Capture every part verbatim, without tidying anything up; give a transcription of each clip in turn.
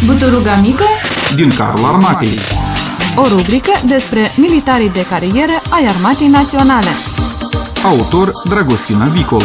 Buturuga mică din carul armatei. O rubrică despre militarii de carieră ai Armatei Naționale. Autor Dragostina Vicol.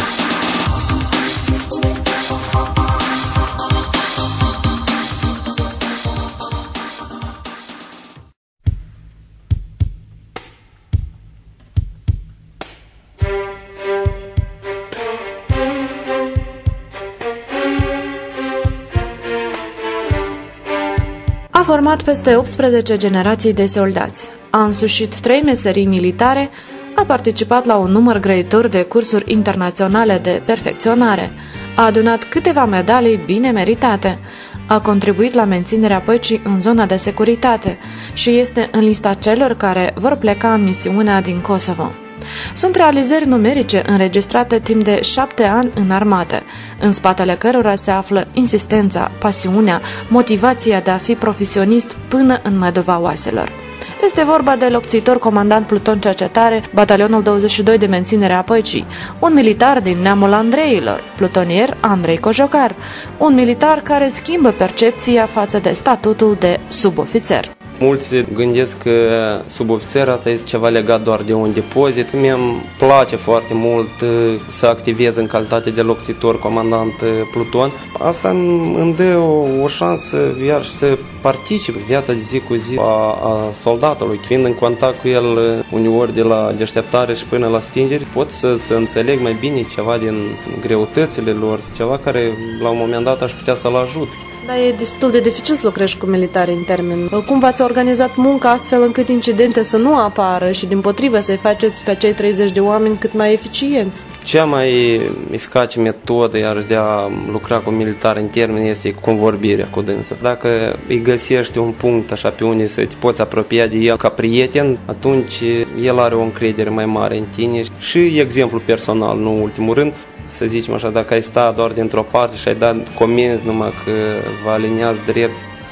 A format peste optsprezece generații de soldați, a însușit trei meserii militare, a participat la un număr grăitor de cursuri internaționale de perfecționare, a adunat câteva medalii bine meritate, a contribuit la menținerea păcii în zona de securitate și este în lista celor care vor pleca în misiunea din Kosovo. Sunt realizări numerice înregistrate timp de șapte ani în armată, în spatele cărora se află insistența, pasiunea, motivația de a fi profesionist până în măduva oaselor. Este vorba de locțitor comandant pluton cercetare, batalionul douăzeci și doi de menținere a păcii, un militar din neamul Andreilor, plutonier Andrei Cojocar, un militar care schimbă percepția față de statutul de subofițer. Mulți gândesc că subofițer asta este ceva legat doar de un depozit. Mie îmi place foarte mult să activez în calitate de locțitor, comandant pluton. Asta îmi dă o, o șansă iar să particip în viața de zi cu zi a, a soldatului. Fiind în contact cu el uneori de la deșteptare și până la stingeri, pot să, să înțeleg mai bine ceva din greutățile lor, ceva care la un moment dat aș putea să-l ajut. Dar e destul de dificil să lucrești cu militari în termen. Cum v-ați organizat munca astfel încât incidente să nu apară și dimpotrivă să-i faceți pe cei treizeci de oameni cât mai eficienți? Cea mai eficace metodă iar de a lucra cu militari în termen este convorbirea cu dânsul. Dacă îi găsești un punct așa pe unde să te poți apropia de el ca prieten, atunci el are o încredere mai mare în tine și exemplu personal, nu în ultimul rând. Să zicem așa, dacă ai sta doar dintr-o parte și ai dat comenzi numai că vă aliniați drept,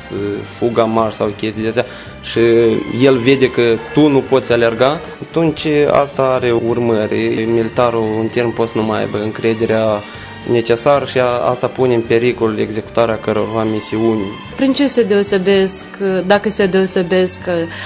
fuga mari sau chestii de astea și el vede că tu nu poți alerga, atunci asta are urmări. Militarul în termen poate să nu mai aibă încrederea necesară și asta pune în pericol executarea cărorva misiuni. Prin ce se deosebesc, dacă se deosebesc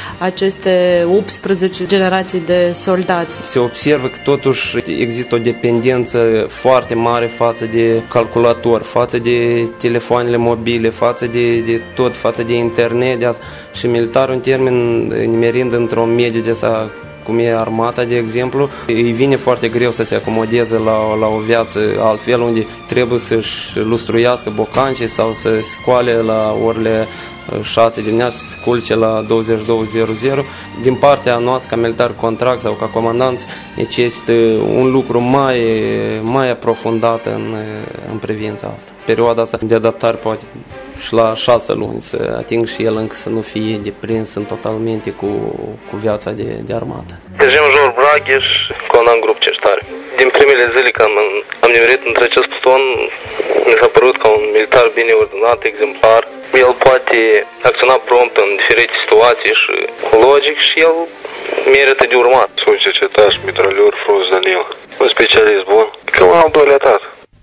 aceste optsprezece generații de soldați? Se observă că totuși există o dependență foarte mare față de calculator, față de telefoanele mobile, față de, de tot, față de internet, de asta. Și militarul în termen, nimerind într-un mediu de asta, cum e armata, de exemplu, îi vine foarte greu să se acomodeze la, la o viață altfel, unde trebuie să-și lustruiască bocancii sau să scoale la orele șase dimineața și să se culce la douăzeci și două zero zero. Din partea noastră, ca militar contract sau ca comandanți, necesită un lucru mai, mai aprofundat în, în privința asta. Perioada asta de adaptare poate și la șase luni să ating și el încă să nu fie deprins în totalmente cu, cu viața de, de armată. Sergem Jor Bragheș, comandant grup cercetare. Din primele zile când am nimerit între acest pluton, mi s-a părut ca un militar bine ordonat, exemplar. El poate acționa prompt în diferite situații și logic și el merită de urmat. Sunt cercetaș, mitralior Frunz Danil, un specialist bun, ca un al doilea tată.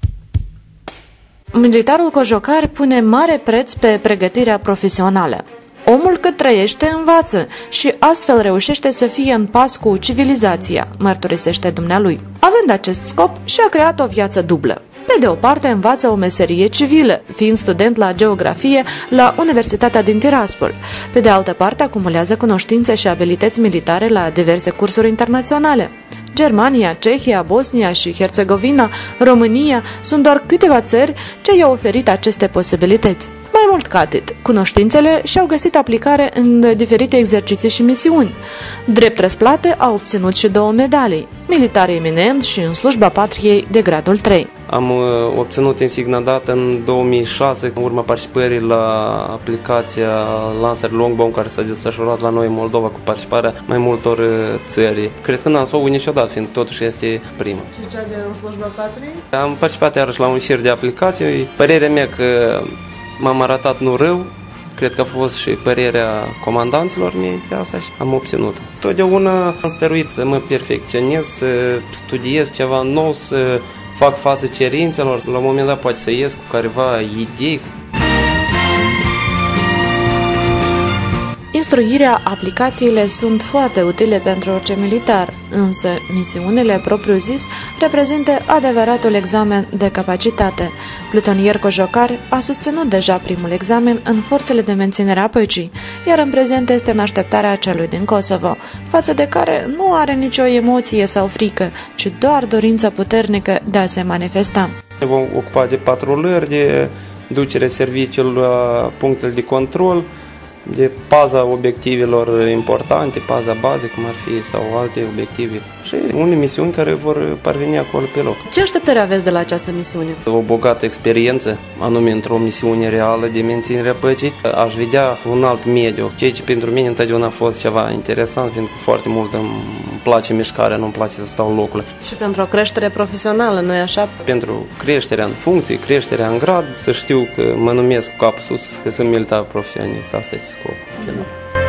Militarul Cojocar pune mare preț pe pregătirea profesională. Omul cât trăiește învață și astfel reușește să fie în pas cu civilizația, mărturisește dumnealui. Având acest scop, și-a creat o viață dublă. Pe de o parte învață o meserie civilă, fiind student la geografie la Universitatea din Tiraspol. Pe de altă parte acumulează cunoștințe și abilități militare la diverse cursuri internaționale. Germania, Cehia, Bosnia și Herțegovina, România sunt doar câteva țări ce i-au oferit aceste posibilități. Mai mult ca atât, cunoștințele și-au găsit aplicare în diferite exerciții și misiuni. Drept răsplată a obținut și două medalii, militar eminent și în slujba patriei de gradul trei. Am obținut insigna dată în două mii șase, în urma participării la aplicația Lancer Longbow, care s-a desfășurat la noi în Moldova cu participarea mai multor țări. Cred că n-am s-o niciodată, fiind totuși este prima. Și cea de în slujba patriei? Am participat iarăși la un șir de aplicații. Părerea mea că m-am arătat nu rău, cred că a fost și părerea comandanților mei de asta și am obținut. Totdeauna am stăruit să mă perfecționez, să studiez ceva nou, să fac față cerințelor. La un moment dat poate să ies cu careva idei. Instruirea, aplicațiile sunt foarte utile pentru orice militar, însă misiunile propriu-zis reprezintă adevăratul examen de capacitate. Plutonier Cojocar a susținut deja primul examen în forțele de menținere a păcii, iar în prezent este în așteptarea celui din Kosovo, față de care nu are nicio emoție sau frică, ci doar dorința puternică de a se manifesta. Ne vom ocupa de patrulări, de ducere serviciilor la punctele de control, de paza obiectivelor importante, paza bază, cum ar fi, sau alte obiective și unele misiuni care vor parveni acolo pe loc. Ce așteptări aveți de la această misiune? O bogată experiență, anume într-o misiune reală de menținere a păcii. Aș vedea un alt mediu, ceea ce pentru mine întotdeauna a fost ceva interesant, fiindcă foarte mult îmi place mișcarea, nu-mi place să stau locul. Și pentru o creștere profesională, nu-i așa? Pentru creșterea în funcție, creșterea în grad, să știu că mă numesc cu capul sus, că sunt militar profesionist, asta este scopul final.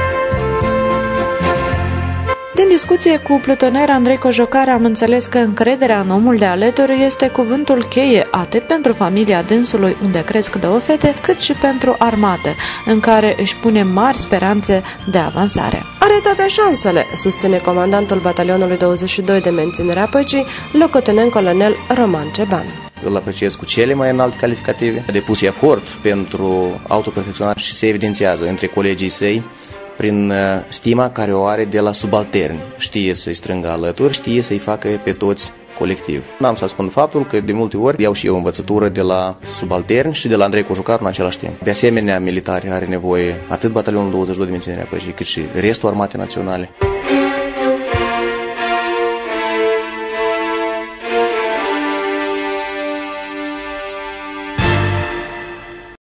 Din discuție cu plutoner Andrei Cojocar am înțeles că încrederea în omul de alături este cuvântul cheie atât pentru familia dânsului unde cresc două fete, cât și pentru armată, în care își pune mari speranțe de avansare. Are toate șansele, susține comandantul batalionului douăzeci și doi de menținere a păcii, locotenent colonel Roman Ceban. Îl apreciez cu cele mai înalte calificative, a depus efort pentru autoperfecționare și se evidențiază între colegii săi prin stima care o are de la subalterni. Știe să-i strângă alături, știe să-i facă pe toți colectiv. N-am să spun faptul că de multe ori iau și eu învățătură de la subalterni și de la Andrei Cojocar în același timp. De asemenea, militari are nevoie atât batalionul douăzeci și doi de menținere a păcii, cât și restul armatei naționale.